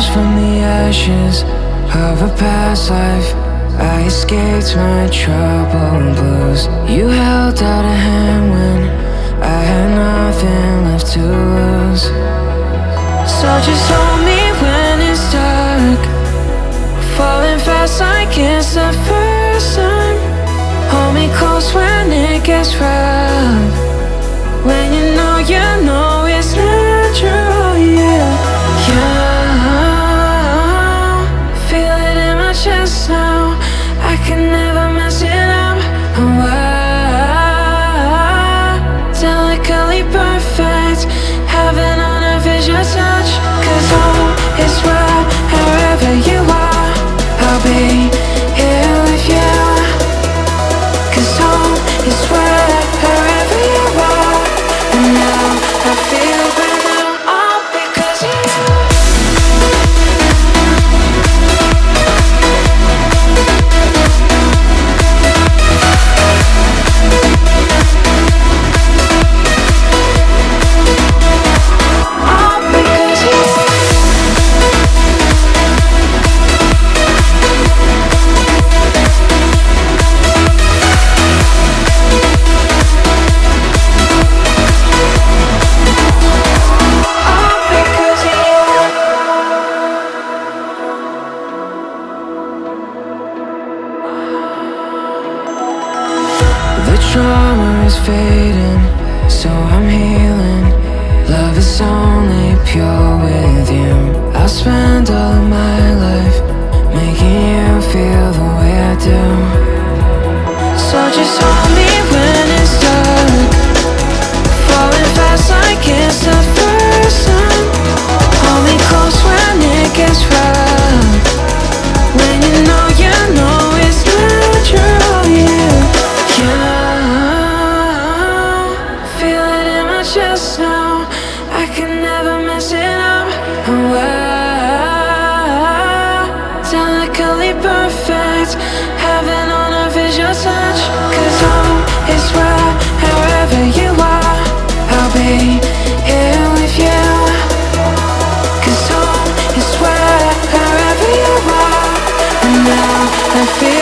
rose from the ashes of a past life. I escaped my trouble and blues. You held out a hand when I had nothing left to lose. So just hold me when it's dark, falling fast like it's the first time. Hold me close when it gets rough, when you know it's not true, yeah. Feel it in my chest now, I can never mess it up. Delicately perfect, heaven on earth is your touch. Cause home is where, wherever you are, I'll be here with you. Cause home is where, wherever you are, and now I feel brand new, all because of you. The trauma is fading, so I'm healing. Love is only pure with you. I'll spend all of my life making you feel the way I do. So just hold me when it's dark, falling fast like it's the first time. Hold me close when it gets rough, when you know it's not true, yeah. Just now, I can never mess it up. Delicately perfect, heaven on earth is your touch. Cause home is where, wherever you are, I'll be here with you. Cause home is where, wherever you are, and now I feel